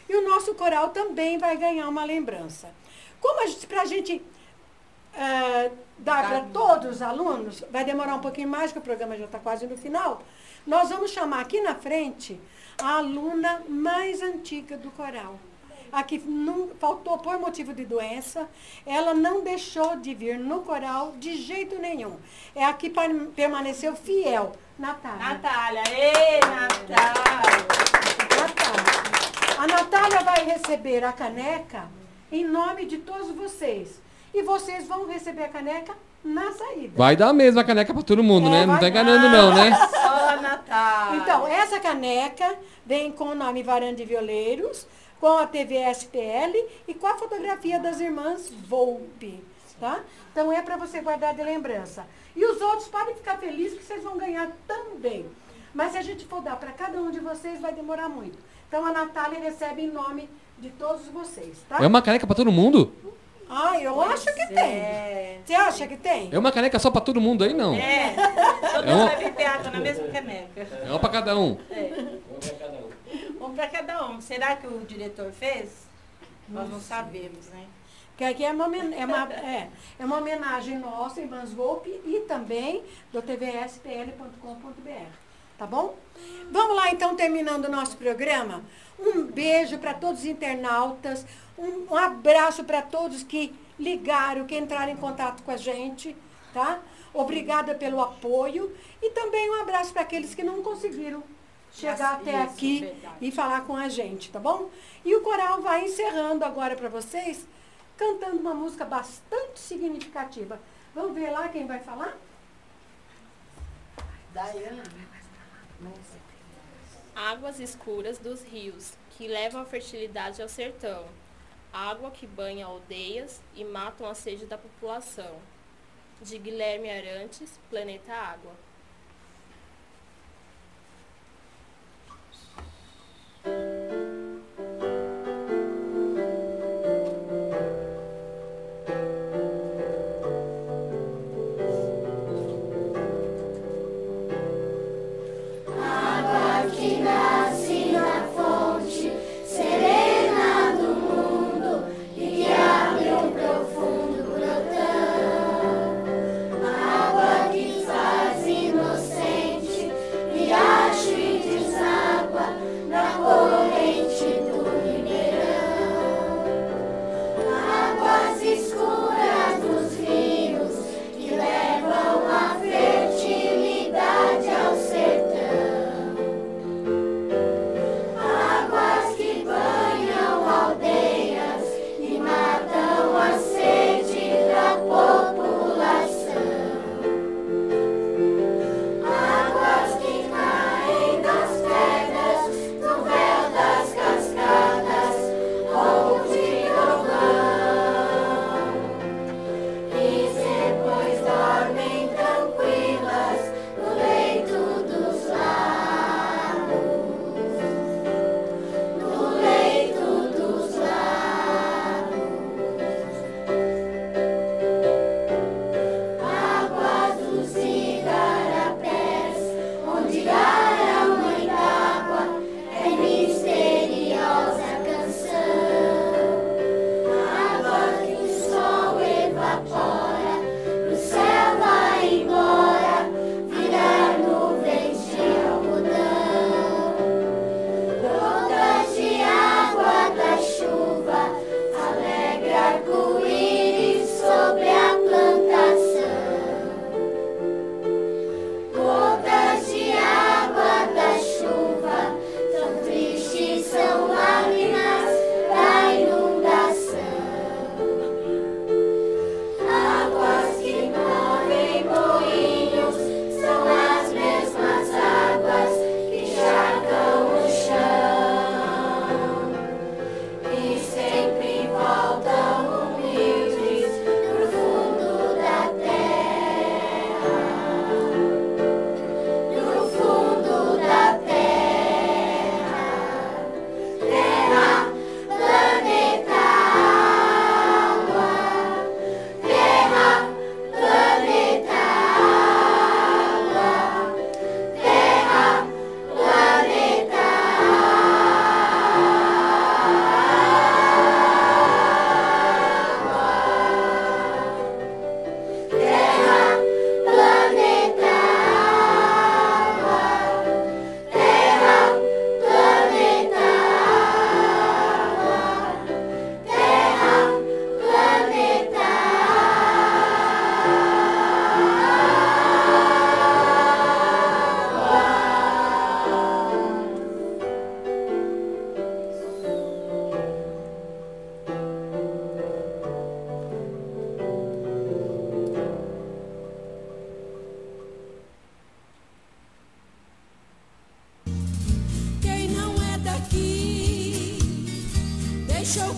E o nosso coral também vai ganhar uma lembrança. Como para a gente uh, dar para todos os alunos, vai demorar um pouquinho mais, que o programa já está quase no final, nós vamos chamar aqui na frente a aluna mais antiga do coral. A que não, faltou por motivo de doença, ela não deixou de vir no coral de jeito nenhum. É a que permaneceu fiel, Natália. Natália, ei, Natália. Natália. A Natália vai receber a caneca em nome de todos vocês. E vocês vão receber a caneca na saída. Vai dar a mesma caneca para todo mundo, é, né? Não tá enganando Ah, não, né? Só a Natália. Então, essa caneca vem com o nome Varanda de Violeiros, com a T V S P L e com a fotografia das irmãs Volpe, tá? Então é para você guardar de lembrança. E os outros podem ficar felizes que vocês vão ganhar também. Mas se a gente for dar para cada um de vocês, vai demorar muito. Então a Natália recebe em nome de todos vocês, tá? É uma caneca para todo mundo? Ah, eu Pois acho que é. tem. Você acha que tem? É uma caneca só para todo mundo aí, não? É, todos É uma- vai beber água na mesma caneca. É uma para cada um. É. Um para cada um. Um para cada um. Será que o diretor fez? Nós não sabemos, né? Que aqui é uma, homen- é, uma, é, é uma homenagem nossa, Irmãs Volpe, e também do T V S P L ponto com ponto B R. Tá bom? Vamos lá, então, terminando o nosso programa. Um beijo para todos os internautas. Um, um abraço para todos que ligaram, que entraram em contato com a gente. Tá? Obrigada pelo apoio. E também um abraço para aqueles que não conseguiram chegar até Isso, aqui verdade. e falar com a gente, tá bom? E o coral vai encerrando agora para vocês, cantando uma música bastante significativa. Vamos ver lá quem vai falar? Daiane. Águas escuras dos rios, que levam a fertilidade ao sertão. Água que banha aldeias e matam a sede da população. De Guilherme Arantes, Planeta Água. Água que nasce na fonte serena do mundo e que abre um profundo brotão. Água que faz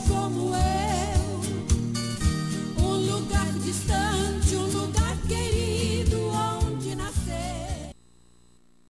como